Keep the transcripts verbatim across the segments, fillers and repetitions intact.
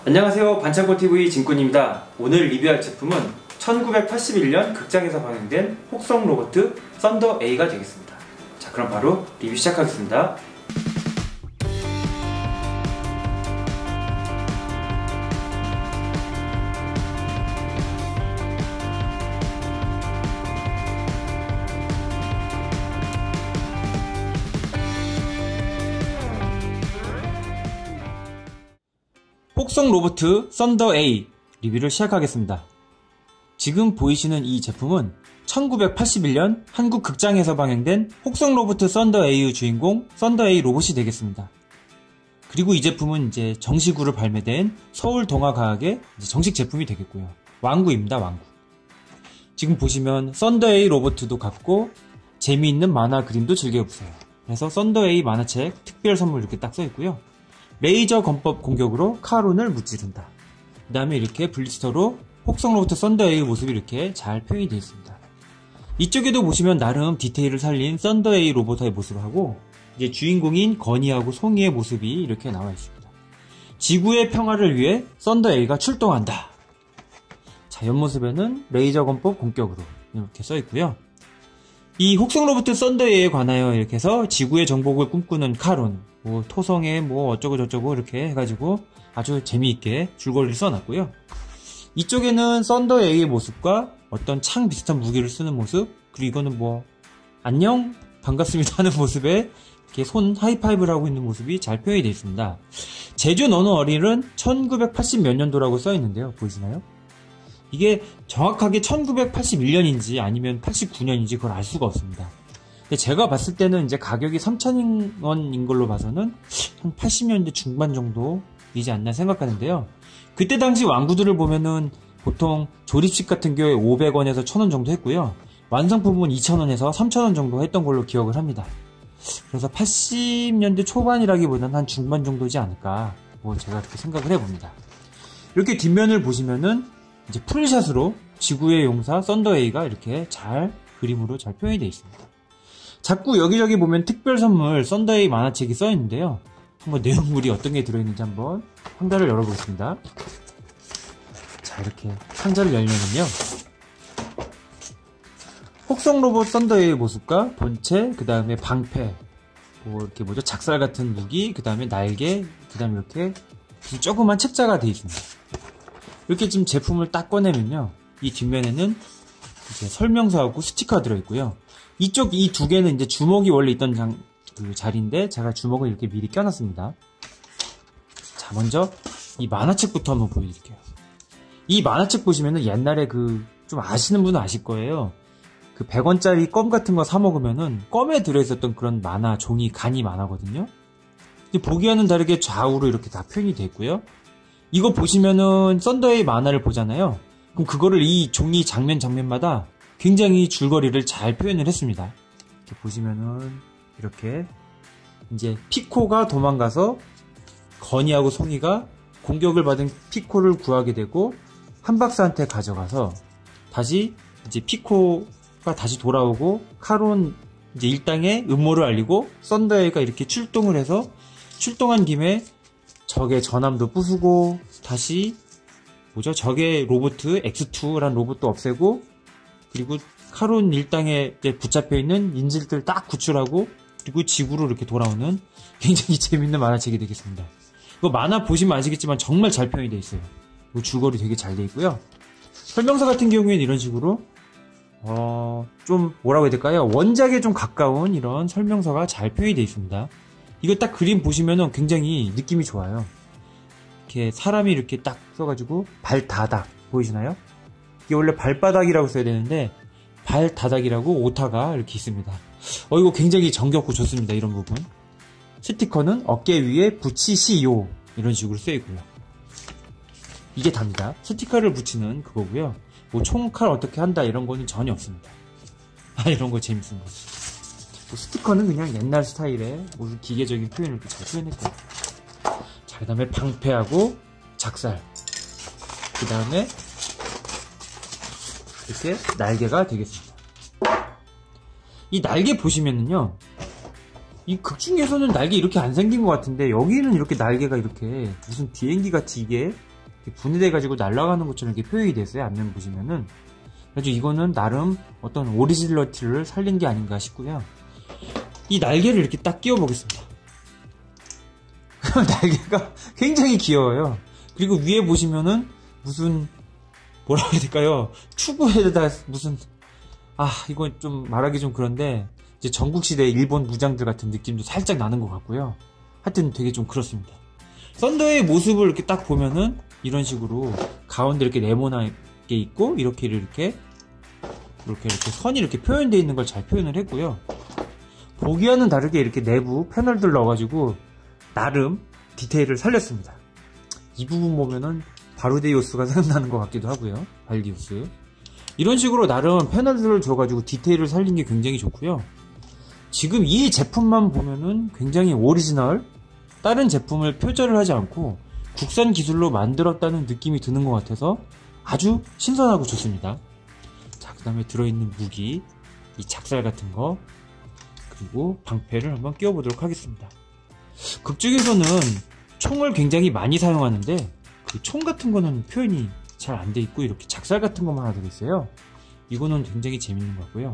안녕하세요, 반창고티비 진꾼입니다. 오늘 리뷰할 제품은 천구백팔십일 년 극장에서 방영된 혹성 로보트 썬더 A가 되겠습니다. 자, 그럼 바로 리뷰 시작하겠습니다. 혹성 로보트 썬더 A 리뷰를 시작하겠습니다. 지금 보이시는 이 제품은 천구백팔십일 년 한국 극장에서 방영된 혹성 로보트 썬더 A의 주인공 썬더 A 로봇이 되겠습니다. 그리고 이 제품은 이제 정식으로 발매된 서울 동화과학의 정식 제품이 되겠고요. 완구입니다, 완구. 지금 보시면 썬더 A 로보트도 갖고 재미있는 만화 그림도 즐겨보세요. 그래서 썬더 A 만화책 특별 선물 이렇게 딱 써있고요. 레이저 건법 공격으로 카론을 무찌른다. 그 다음에 이렇게 블리스터로 혹성 로보트 썬더 A의 모습이 이렇게 잘 표현이 되어 있습니다. 이쪽에도 보시면 나름 디테일을 살린 썬더 A 로봇의 모습을 하고 이제 주인공인 건이하고 송이의 모습이 이렇게 나와 있습니다. 지구의 평화를 위해 썬더 A가 출동한다. 자, 옆모습에는 레이저 건법 공격으로 이렇게 써 있고요. 이 혹성 로보트 썬더 A에 관하여 이렇게 해서 지구의 정복을 꿈꾸는 카론, 뭐 토성에 뭐 어쩌고 저쩌고 이렇게 해가지고 아주 재미있게 줄거리를 써놨고요. 이쪽에는 썬더 A의 모습과 어떤 창 비슷한 무기를 쓰는 모습, 그리고 이거는 뭐 안녕 반갑습니다 하는 모습에 이렇게 손 하이파이브를 하고 있는 모습이 잘 표현이 되어 있습니다. 제주 너는 어린은 천구백팔십 몇 년도라고 써 있는데요, 보이시나요? 이게 정확하게 천구백팔십일 년인지 아니면 팔십구 년인지 그걸 알 수가 없습니다. 근데 제가 봤을 때는 이제 가격이 삼천 원인 걸로 봐서는 한 팔십 년대 중반 정도이지 않나 생각하는데요. 그때 당시 완구들을 보면은 보통 조립식 같은 경우에 오백 원에서 천 원 정도 했고요. 완성품은 이천 원에서 삼천 원 정도 했던 걸로 기억을 합니다. 그래서 팔십 년대 초반이라기보다는 한 중반 정도지 않을까, 뭐 제가 그렇게 생각을 해봅니다. 이렇게 뒷면을 보시면은 이제 풀샷으로 지구의 용사 썬더 A가 이렇게 잘 그림으로 잘 표현이 되어 있습니다. 자꾸 여기저기 보면 특별 선물 썬더 A 만화책이 써 있는데요. 한번 내용물이 어떤 게 들어있는지 한번 상자를 열어보겠습니다. 자, 이렇게 상자를 열면은요, 혹성 로봇 썬더 A의 모습과 본체, 그 다음에 방패, 뭐 이렇게 뭐죠, 작살 같은 무기, 그 다음에 날개, 그 다음에 이렇게 조그만 책자가 되어 있습니다. 이렇게 지금 제품을 딱 꺼내면요, 이 뒷면에는 이제 설명서하고 스티커가 들어있고요. 이쪽 이 두 개는 이제 주먹이 원래 있던 장, 그 자리인데 제가 주먹을 이렇게 미리 껴놨습니다. 자, 먼저 이 만화책부터 한번 보여드릴게요. 이 만화책 보시면은 옛날에 그 좀 아시는 분은 아실 거예요. 그 백 원짜리 껌 같은 거 사 먹으면은 껌에 들어있었던 그런 만화 종이 간이 만화거든요. 보기와는 다르게 좌우로 이렇게 다 표현이 되어 있고요. 이거 보시면은 썬더 A 만화를 보잖아요. 그럼 그거를 이 종이 장면 장면마다 굉장히 줄거리를 잘 표현을 했습니다. 이렇게 보시면은 이렇게 이제 피코가 도망가서 건이하고 송이가 공격을 받은 피코를 구하게 되고 한박사한테 가져가서 다시 이제 피코가 다시 돌아오고 카론 이제 일당의 음모를 알리고 썬더 A가 이렇게 출동을 해서 출동한 김에 적의 전함도 부수고 다시 뭐죠? 적의 로보트 엑스 투라는 로봇도 없애고 그리고 카론 일당에 붙잡혀 있는 인질들 딱 구출하고 그리고 지구로 이렇게 돌아오는 굉장히 재밌는 만화책이 되겠습니다. 이거 만화 보시면 아시겠지만 정말 잘 표현이 되어 있어요. 이거 줄거리 되게 잘 되어 있고요. 설명서 같은 경우에는 이런 식으로 어, 좀 뭐라고 해야 될까요? 원작에 좀 가까운 이런 설명서가 잘 표현이 되어 있습니다. 이거 딱 그림 보시면은 굉장히 느낌이 좋아요. 이렇게 사람이 이렇게 딱 써가지고 발다닥 보이시나요? 이게 원래 발바닥이라고 써야 되는데 발다닥이라고 오타가 이렇게 있습니다. 어, 이거 굉장히 정겹고 좋습니다. 이런 부분. 스티커는 어깨 위에 붙이시요 이런 식으로 쓰여있고요. 이게 답니다. 스티커를 붙이는 그거고요. 뭐 총칼 어떻게 한다 이런 거는 전혀 없습니다. 아, 이런 거 재밌는 거지. 뭐 스티커는 그냥 옛날 스타일의 무슨 기계적인 표현을 이렇게 잘 표현했고요. 자, 그 다음에 방패하고 작살, 그 다음에 이렇게 날개가 되겠습니다. 이 날개 보시면은요, 이 극 중에서는 날개 이렇게 안 생긴 것 같은데 여기는 이렇게 날개가 이렇게 무슨 비행기 같이 이게 분해돼가지고 날아가는 것처럼 이렇게 표현이 됐어요. 앞면 보시면은. 그래서 이거는 나름 어떤 오리지널리티를 살린 게 아닌가 싶고요. 이 날개를 이렇게 딱 끼워 보겠습니다. 날개가 굉장히 귀여워요. 그리고 위에 보시면은 무슨 뭐라고 해야 될까요? 추구에다 무슨 아 이건 좀 말하기 좀 그런데 이제 전국시대 일본 무장들 같은 느낌도 살짝 나는 것 같고요. 하여튼 되게 좀 그렇습니다. 썬더의 모습을 이렇게 딱 보면은 이런 식으로 가운데 이렇게 네모나게 있고 이렇게 이렇게 이렇게 이렇게 선이 이렇게 표현되어 있는 걸 잘 표현을 했고요. 보기와는 다르게 이렇게 내부 패널들 넣어가지고 나름 디테일을 살렸습니다. 이 부분 보면은 바르데이오스가 생각나는 것 같기도 하고요. 발디우스. 이런 식으로 나름 패널들을 줘가지고 디테일을 살린 게 굉장히 좋고요. 지금 이 제품만 보면은 굉장히 오리지널, 다른 제품을 표절을 하지 않고 국산 기술로 만들었다는 느낌이 드는 것 같아서 아주 신선하고 좋습니다. 자, 그 다음에 들어있는 무기, 이 작살 같은 거, 그리고 방패를 한번 끼워보도록 하겠습니다. 극중에서는 총을 굉장히 많이 사용하는데 그 총 같은 거는 표현이 잘 안 돼 있고 이렇게 작살 같은 것만 하나 들어있어요. 이거는 굉장히 재밌는 것 같고요.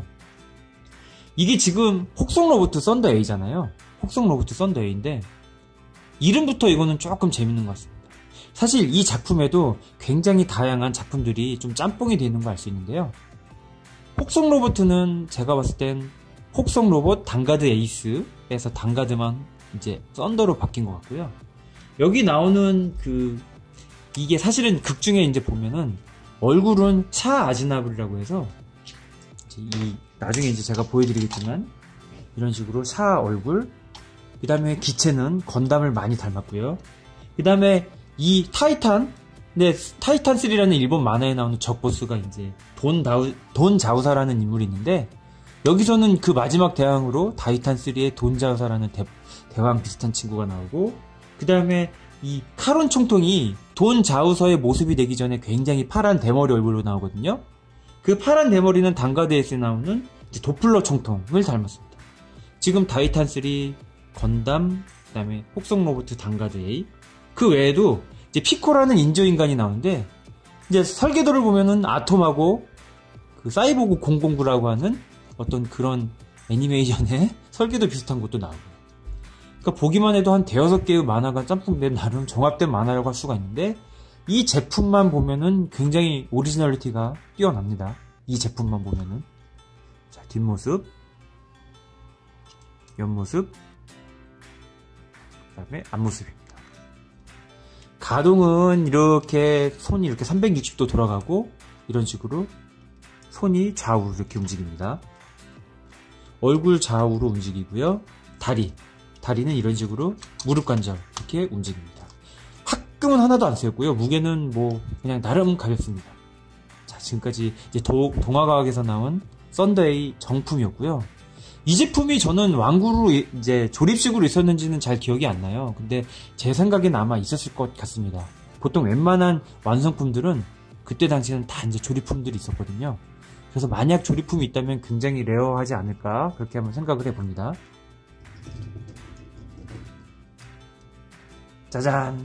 이게 지금 혹성 로봇 썬더 A잖아요. 혹성 로봇 썬더 A인데 이름부터 이거는 조금 재밌는 것 같습니다. 사실 이 작품에도 굉장히 다양한 작품들이 좀 짬뽕이 되어 있는 거 알 수 있는데요. 혹성 로봇은 제가 봤을 땐 혹성 로봇 단가드 에이스에서 단가드만 이제 썬더로 바뀐 것 같고요. 여기 나오는 그 이게 사실은 극 중에 이제 보면은 얼굴은 차 아즈나블이라고 해서 이제 이 나중에 이제 제가 보여드리겠지만 이런 식으로 차 얼굴, 그 다음에 기체는 건담을 많이 닮았고요. 그 다음에 이 타이탄, 네, 타이탄 쓰리라는 일본 만화에 나오는 적보스가 이제 돈 다우, 돈 자우사라는 인물이 있는데 여기서는 그 마지막 대왕으로 타이탄 쓰리의 돈 자우사라는 대, 대왕 비슷한 친구가 나오고, 그 다음에 이 카론 총통이 돈 자우서의 모습이 되기 전에 굉장히 파란 대머리 얼굴로 나오거든요. 그 파란 대머리는 단가드에서 나오는 도플러 총통을 닮았습니다. 지금 타이탄 쓰리, 건담, 그 다음에 혹성 로봇 단가드 A, 그 외에도 이제 피코라는 인조인간이 나오는데 이제 설계도를 보면은 아톰하고 그 사이보그 공공구라고 하는 어떤 그런 애니메이션의 설계도 비슷한 것도 나오고, 그러니까 보기만 해도 한 대여섯 개의 만화가 짬뽕된 나름 종합된 만화라고 할 수가 있는데 이 제품만 보면은 굉장히 오리지널리티가 뛰어납니다. 이 제품만 보면은. 자, 뒷모습, 옆모습, 그 다음에 앞모습입니다. 가동은 이렇게 손이 이렇게 삼백육십 도 돌아가고 이런 식으로 손이 좌우로 이렇게 움직입니다. 얼굴 좌우로 움직이고요. 다리, 다리는 이런 식으로 무릎 관절 이렇게 움직입니다. 합금은 하나도 안 쓰였고요. 무게는 뭐 그냥 나름 가볍습니다. 자, 지금까지 이제 도, 동화과학에서 나온 썬더 A 정품이었고요. 이 제품이 저는 완구로 이제 조립식으로 있었는지는 잘 기억이 안 나요. 근데 제 생각엔 아마 있었을 것 같습니다. 보통 웬만한 완성품들은 그때 당시에는 다 이제 조립품들이 있었거든요. 그래서 만약 조립품이 있다면 굉장히 레어하지 않을까 그렇게 한번 생각을 해봅니다. 짜잔!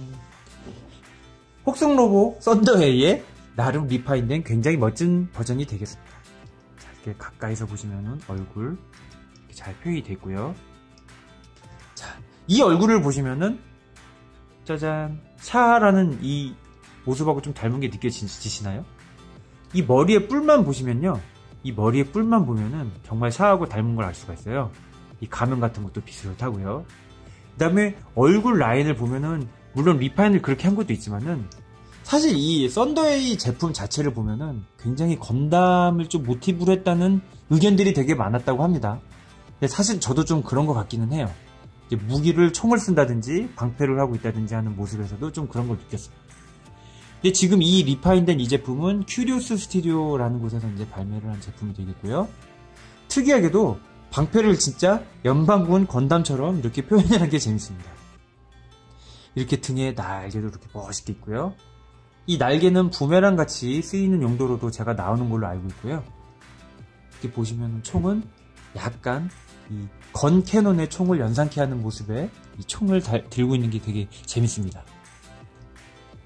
혹성 로봇 썬더 A의 나름 리파인된 굉장히 멋진 버전이 되겠습니다. 자, 이렇게 가까이서 보시면은 얼굴 이렇게 잘 표현이 되어 있고요. 자, 이 얼굴을 보시면은 짜잔! 샤라는 이 모습하고 좀 닮은 게 느껴지시나요? 이 머리에 뿔만 보시면요, 이 머리에 뿔만 보면은 정말 샤하고 닮은 걸 알 수가 있어요. 이 가면 같은 것도 비슷하고요. 그 다음에 얼굴 라인을 보면은 물론 리파인을 그렇게 한 것도 있지만은 사실 이 썬더웨이 제품 자체를 보면은 굉장히 건담을 좀 모티브로 했다는 의견들이 되게 많았다고 합니다. 근데 사실 저도 좀 그런 것 같기는 해요. 이제 무기를 총을 쓴다든지 방패를 하고 있다든지 하는 모습에서도 좀 그런 걸 느꼈어요. 근데 지금 이 리파인된 이 제품은 큐리오스 스튜디오라는 곳에서 이제 발매를 한 제품이 되겠고요. 특이하게도 방패를 진짜 연방군 건담처럼 이렇게 표현하는 게 재밌습니다. 이렇게 등에 날개도 이렇게 멋있게 있고요. 이 날개는 부메랑 같이 쓰이는 용도로도 제가 나오는 걸로 알고 있고요. 이렇게 보시면 총은 약간 이 건 캐논의 총을 연상케 하는 모습에 이 총을 달, 들고 있는 게 되게 재밌습니다.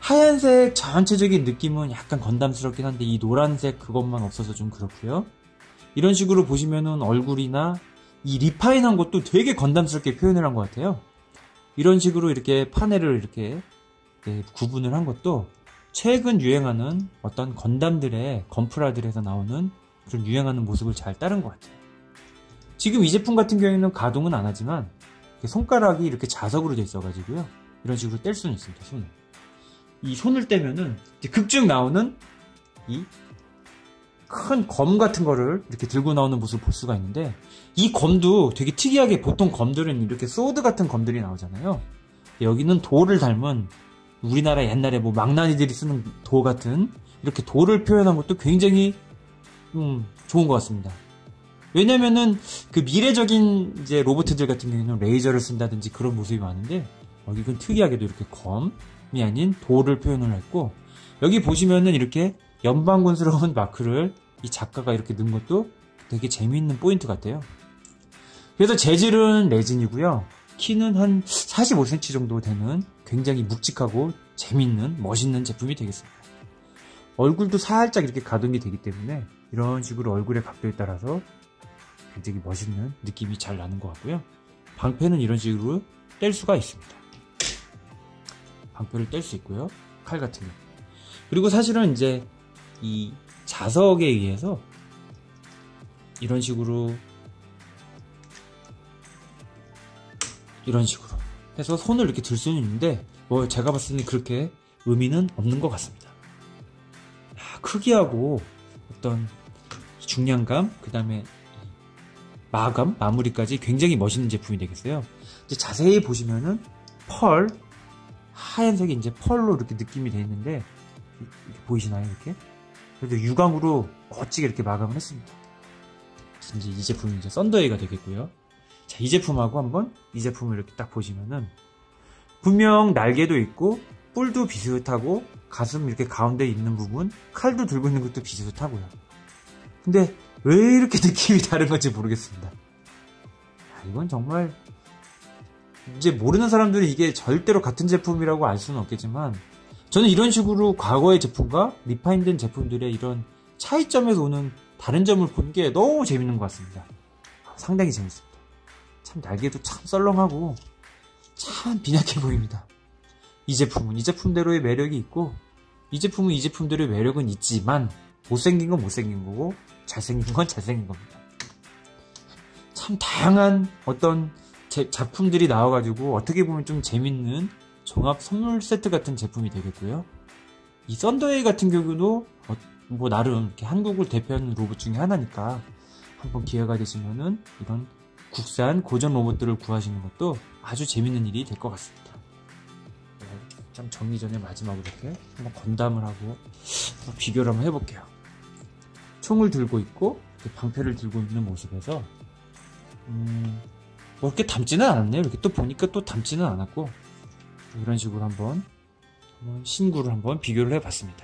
하얀색 전체적인 느낌은 약간 건담스럽긴 한데 이 노란색 그것만 없어서 좀 그렇고요. 이런 식으로 보시면은 얼굴이나 이 리파인한 것도 되게 건담스럽게 표현을 한 것 같아요. 이런 식으로 이렇게 파넬을 이렇게 네, 구분을 한 것도 최근 유행하는 어떤 건담들의 건프라들에서 나오는 그런 유행하는 모습을 잘 따른 것 같아요. 지금 이 제품 같은 경우에는 가동은 안 하지만 손가락이 이렇게 자석으로 돼 있어가지고요. 이런 식으로 뗄 수는 있습니다. 손을. 이 손을 떼면은 극중 나오는 이 큰 검 같은 거를 이렇게 들고 나오는 모습을 볼 수가 있는데, 이 검도 되게 특이하게 보통 검들은 이렇게 소드 같은 검들이 나오잖아요. 여기는 돌을 닮은 우리나라 옛날에 뭐 망나니들이 쓰는 도 같은 이렇게 돌을 표현한 것도 굉장히 음, 좋은 것 같습니다. 왜냐면은 그 미래적인 이제 로봇들 같은 경우에는 레이저를 쓴다든지 그런 모습이 많은데, 여기는 특이하게도 이렇게 검이 아닌 돌을 표현을 했고, 여기 보시면은 이렇게 연방군스러운 마크를 이 작가가 이렇게 넣은 것도 되게 재미있는 포인트 같아요. 그래서 재질은 레진이고요. 키는 한 사십오 센티미터 정도 되는 굉장히 묵직하고 재밌는 멋있는 제품이 되겠습니다. 얼굴도 살짝 이렇게 가동이 되기 때문에 이런 식으로 얼굴의 각도에 따라서 굉장히 멋있는 느낌이 잘 나는 것 같고요. 방패는 이런 식으로 뗄 수가 있습니다. 방패를 뗄 수 있고요. 칼 같은 경우. 그리고 사실은 이제 이 자석에 의해서 이런 식으로 이런 식으로 해서 손을 이렇게 들 수는 있는데, 뭐 제가 봤을 때는 그렇게 의미는 없는 것 같습니다. 야, 크기하고 어떤 중량감, 그 다음에 마감, 마무리까지 굉장히 멋있는 제품이 되겠어요. 이제 자세히 보시면은 펄, 하얀색이 이제 펄로 이렇게 느낌이 되어 있는데, 이렇게 보이시나요? 이렇게? 그래도 유광으로 멋지게 이렇게 마감을 했습니다. 이제 이 제품이 이제 썬더웨이가 되겠고요. 자, 이 제품하고 한번 이 제품을 이렇게 딱 보시면은 분명 날개도 있고 뿔도 비슷하고 가슴 이렇게 가운데 있는 부분, 칼도 들고 있는 것도 비슷하고요. 근데 왜 이렇게 느낌이 다른 건지 모르겠습니다. 야, 이건 정말 이제 모르는 사람들은 이게 절대로 같은 제품이라고 알 수는 없겠지만, 저는 이런 식으로 과거의 제품과 리파인된 제품들의 이런 차이점에서 오는 다른 점을 본 게 너무 재밌는 것 같습니다. 상당히 재밌습니다. 참 날개도 참 썰렁하고 참 빈약해 보입니다. 이 제품은 이 제품대로의 매력이 있고, 이 제품은 이 제품대로의 매력은 있지만, 못생긴 건 못생긴 거고 잘생긴 건 잘생긴 겁니다. 참 다양한 어떤 제, 작품들이 나와가지고 어떻게 보면 좀 재밌는 종합 선물 세트 같은 제품이 되겠고요. 이 썬더웨이 같은 경우도 어, 뭐 나름 이렇게 한국을 대표하는 로봇 중에 하나니까 한번 기회가 되시면은 이런 국산 고전 로봇들을 구하시는 것도 아주 재밌는 일이 될 것 같습니다. 네, 좀 정리 전에 마지막으로 이렇게 한번 건담을 하고 한번 비교를 한번 해볼게요. 총을 들고 있고 방패를 들고 있는 모습에서 음, 뭐 이렇게 닮지는 않았네요. 이렇게 또 보니까 또 닮지는 않았고, 이런 식으로 한번, 한번 신구를 한번 비교를 해봤습니다.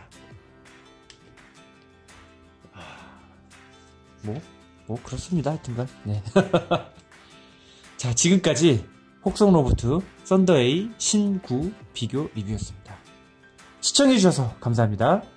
뭐, 뭐 그렇습니다. 하여튼간. 네. 자, 지금까지 혹성로보트 썬더웨이 신구 비교 리뷰였습니다. 시청해주셔서 감사합니다.